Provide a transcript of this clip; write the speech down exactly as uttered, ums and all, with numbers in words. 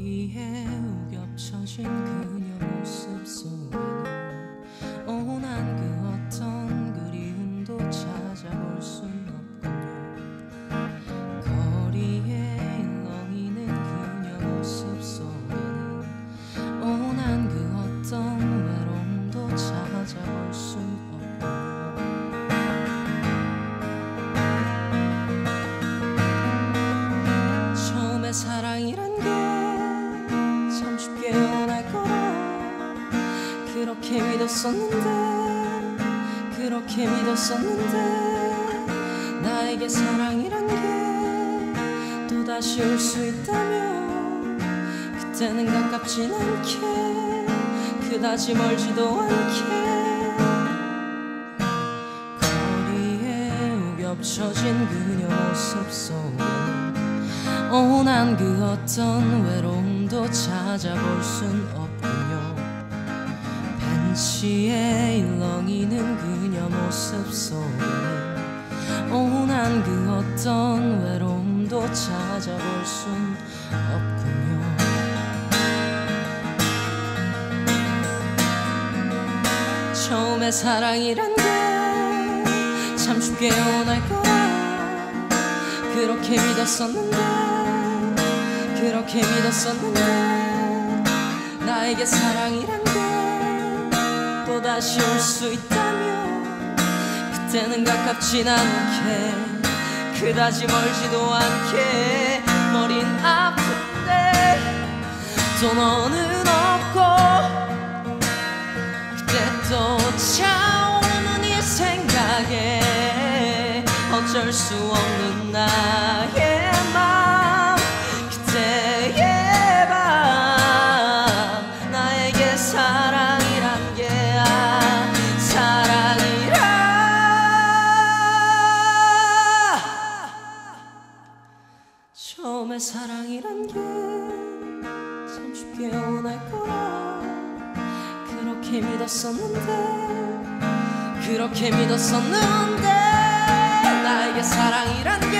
거리에 우겹쳐진 그녀 모습 속에는 오난 그 어떤 그리움도 찾아볼 순 없군요. 거리에 일렁이는 그녀 모습 속에는 오난 그 어떤 외로움도 찾아볼 순 없군요. 처음에 사랑이란 게 참 쉽게 원할 거라 그렇게 믿었었는데 그렇게 믿었었는데 나에게 사랑이란 게 또다시 올 수 있다면 그때는 가깝진 않게 그다지 멀지도 않게 거리에 우겹쳐진 그녀 모습 속에는 오난 그 어떤 외로움도 찾아볼 순 없군요. 벤치에 일렁이는 그녀 모습 속에는 오난 그 어떤 외로움도 찾아볼 순 없군요. 처음에 사랑이란 게 참 쉽게 원할 거라 그렇게 믿었었는데 그렇게 믿었었는데 나에게 사랑이란 게 또다시 올 수 있다면 그때는 가깝진 않게 그다지 멀지도 않게 머린 아픈데 또 너는 없고 그때 또 차오르는 이 생각에 어쩔 수 없는 나의 맘 그때의 밤 나에게 사랑이란 게 아, 사랑이라 처음에 사랑이란 게 참 쉽게 원할 거라 그렇게 믿었었는데 그렇게 믿었었는데 나에게 사랑이란 게